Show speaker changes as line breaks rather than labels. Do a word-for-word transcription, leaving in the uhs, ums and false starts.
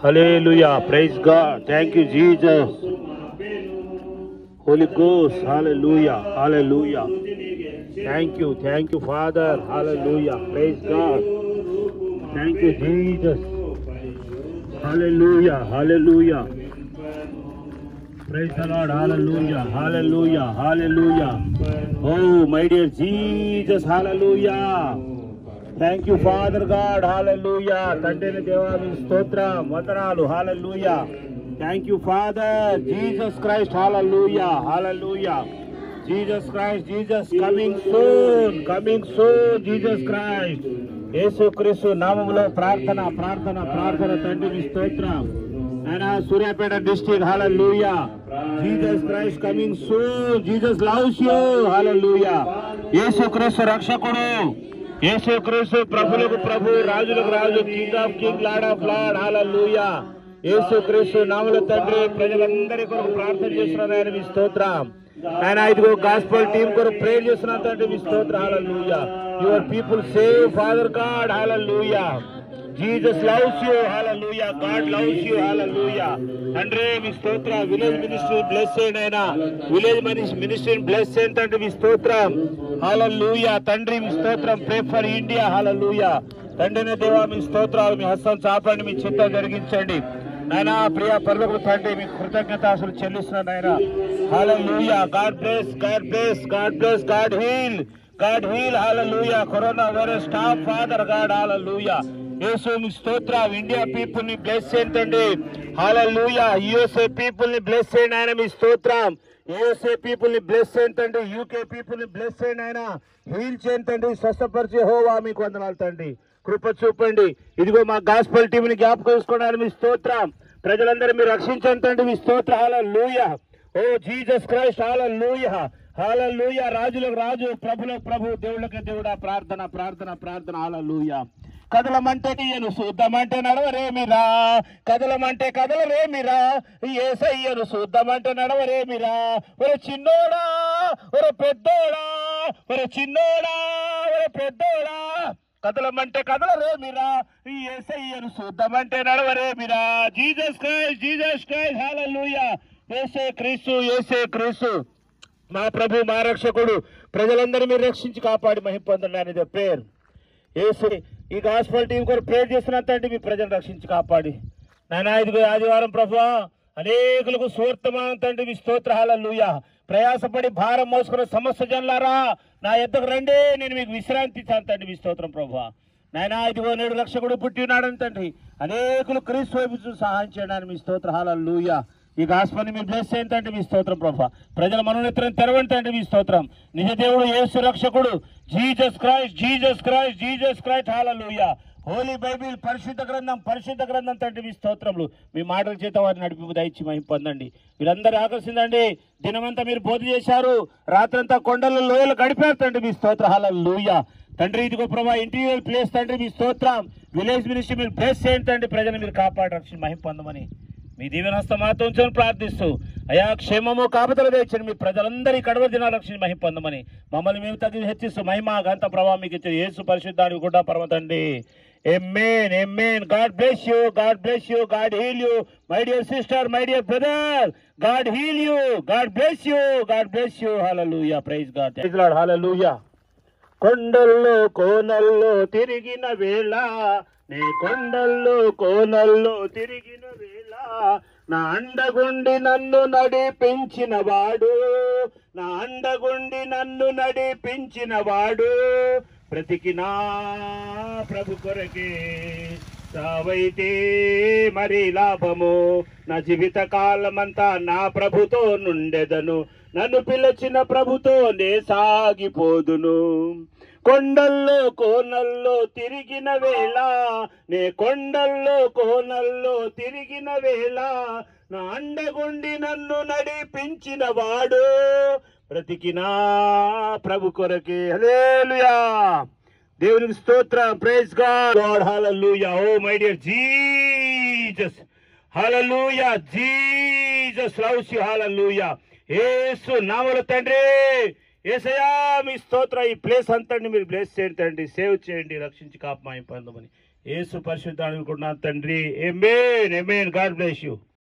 Hallelujah. Praise God. Thank you, Jesus. Holy Ghost. Hallelujah. Hallelujah. Thank you. Thank you, Father. Hallelujah. Praise God. Thank you, Jesus. Hallelujah. Hallelujah. Praise the Lord. Hallelujah. Hallelujah. Hallelujah. Oh, my dear Jesus. Hallelujah. Thank you, Father God. Hallelujah. Tandeni Deva mi stotram vandanalu. Hallelujah. Thank you, Father. Jesus Christ. Hallelujah. Hallelujah. Jesus Christ. Jesus coming soon. Coming soon. Jesus Christ. యేసు క్రీస్తు నామములో ప్రార్థన ప్రార్థన ప్రార్థన తండ్రి మీ స్తోత్రం. And uh, Suryapeta district, hallelujah. Jesus Christ coming soon. Jesus loves you, hallelujah. Yesu Christu Rakshakudu. Yesu Christu Prabhulaku Prabhu, Rajuలకు Raju, King of King, Lord of Lord, hallelujah. Yesu Christu నామములో తండ్రి ప్రజలందరి కొరకు ప్రార్థన చేస్తున్నారని మీ స్తోత్రం. And ఇదిగో gospel team కొరకు prayer చేస్తున్నాను తండ్రి మీ స్తోత్రం, hallelujah. Your people save, Father God, hallelujah. Jesus loves you, hallelujah. God loves you, hallelujah. Andre mi stotra village ministry blessed aina village ministry blessed tandri mi stotram, hallelujah. Tandri mi stotram, pray for India, hallelujah. Tandrine deva mi stotralu mi hastam chapandi mi chitta jariginchandi naina priya parloku tandri mi kృతజ్ఞతాస్తులు చెల్లిస్తున్నాను naina, hallelujah. God bless, God bless, God bless, God heal, God heal, hallelujah. Corona virus stop, Father God, hallelujah. యేసు మీ స్తోత్రం. India people ని bless చేయండి, hallelujah. USA people ని bless చేయండి ఆయన మీ స్తోత్రం. USA people ని బ్లెస్ చేయండి, యూకే పీపుల్ ని బ్లెస్ చేయండి ఆయన, హీల్ చేయండి, స్వస్థపరిచే యెహోవా మీకు వందనాలు తండ్రి, కృప చూపండి. ఇదిగో మా గాస్పల్ టీమ్ ని జ్ఞాపకం చేసుకోండి మీ స్తోత్రం. ప్రజలందరూ మీరు రక్షించండి మీ స్తోత్రం, హల్లెలూయా. ఓ జీసస్ క్రైస్ట్, హల్లెలూయా, హల్లెలూయా. రాజులకు రాజు, ప్రభులకు ప్రభు, దేవుళ్ళకి దేవుడా, ప్రార్థన ప్రార్థన ప్రార్థన, హల్లెలూయా. కదలమంటే తీయను చూద్దామంటే నడవరేమిరా, కదలమంటే కదలరేమిరా, యేసయ్యను చూద్దామంటే నడవరేమిరా. ఒరే చిన్నోడా, ఒరే పెద్దోడా, ఒరే చిన్నోడా, ఒరే పెద్దోడా, కదలమంటే కదలరేమిరా, యేసయ్యను చూద్దామంటే నడవరేమిరా. Jesus Christ, Jesus Christ, hallelujah. యేసే క్రీస్తు, యేసే క్రీస్తు మా ప్రభు, మా రక్షకుడు. ప్రజలందరూ మీరు రక్షించి కాపాడి మహిమ పొందండి అనేది పేరు. యేసు ఈ గాస్పల్ టీం కొరకు ప్రేర్ చేస్తున్నంతండి మీ ప్రజలు రక్షించి కాపాడి నాయనా. ఇదిగో ఆదివారం ప్రభువా అనేకులకు సువర్తమానం తండ్రి మీ స్తోత్ర, హల్లెలూయా. ప్రయాసపడి భారం మోసుకున్న సమస్త జనులారా నా యొద్దకు రండి, నేను మీకు విశ్రాంతి ఇస్తాను తండ్రి మీ స్తోత్రం ప్రభువా. నాయనా ఇదిగో నేడు రక్షకుడు పుట్టి ఉన్నాడని తండ్రి అనేకులు క్రీస్తు వైపు సహాయం చేయడానికి మీ స్తోత్ర, హల్లెలూయా. ఈ గాస్పల్ ని మీరు బ్లెస్ చేయండి తండ్రి మీ స్తోత్రం ప్రభువా. ప్రజల మనోనేత్రం తెరవండి తండ్రి మీ స్తోత్రం. నిజ దేవుడు యేసు రక్షకుడు Jesus Christ, Jesus Christ, Jesus Christ, hallelujah. Holy bible పరిశుద్ధ గ్రంథం, పరిశుద్ధ గ్రంథం తండ్రి మీ స్తోత్రములు. మీ మాటల చేత వారిని నడిపి దయచి మహిమ పొందండి. వీరందరూ ఆకర్షిందండి. దినమంతా మీరు బోధ చేశారు, రాత్రంతా కొండల లోయలు గడిపారు తండ్రి మీ స్తోత్ర, హల్లెలూయా. తండ్రి ఇదిగో ప్రభా ఇంటీరియర్ ప్లేస్ తండ్రి మీ స్తోత్రం. విలేజ్ మినిస్ట్రీ మీరు ప్లేస్ చేయండి తండ్రి, ప్రజలు మీరు కాపాడి రక్షణ మహిమ పొందమని మీ దీవెనస్త మాతో ఉంచని ప్రార్థిస్తూ అయా క్షేమము కాపుదల తెచ్చండి. మీ ప్రజలందరి కడవ దినాల రక్షణ మహిమ పొందమని మమ్మల్ని మేము తగ్గి హెచ్చిస్తూ మహిమ గంత ప్రభావం మీకు ఇచ్చే యేసు పరిశుద్ధానికి కూడా పరమ తండ్రి. Amen, amen. God bless you, God bless you, God heal you, my dear sister, my dear brother. God heal you, God bless you, God bless you, hallelujah. Praise God, praise Lord, hallelujah. కొండల్లో కోనల్లో తిరిగిన వేళ, నే కొండల్లో కోనల్లో తిరిగిన వేళ, నా అండగుండి నన్ను నడిపించిన వాడు, నా అండగుండి నన్ను నడిపించిన వాడు, బ్రతికినా ప్రభు కొరకే, సావైతే మరి లాభము, నా జీవిత కాలమంతా నా ప్రభుతో నుండెదను, నన్ను పిలిచిన ప్రభుతో నే సాగిపోదును. కొండల్లో కోనల్లో తిరిగిన వేళ, నే కొండల్లో కోనల్లో తిరిగిన వేళ, నా అండగుండి నన్ను నడిపించిన వాడు, బ్రతికినా ప్రభు కొరకే. హల్లెలూయా, దేవునికి స్తోత్రం. Praise God, God, hallelujah. Oh my dear Jesus, hallelujah. Jesus loves you, hallelujah. Yesu నామములో తండ్రి, యేసయ్యా మీ స్తోత్రం. ఈ ప్లేస్ అంతటిని మీరు బ్లెస్ చేయండి తండ్రి, సేవ్ చేయండి, రక్షించి కాపామని పొందమని యేసు పరిశుద్ధాన్ని కూడా తండ్రి. Amen amen. God bless you.